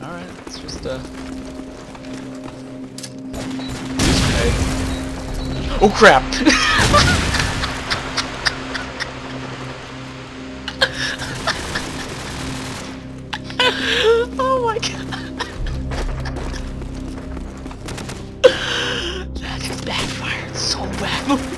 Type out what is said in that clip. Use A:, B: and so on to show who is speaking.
A: Alright, it's just oh crap! Oh my god! That just backfired so bad.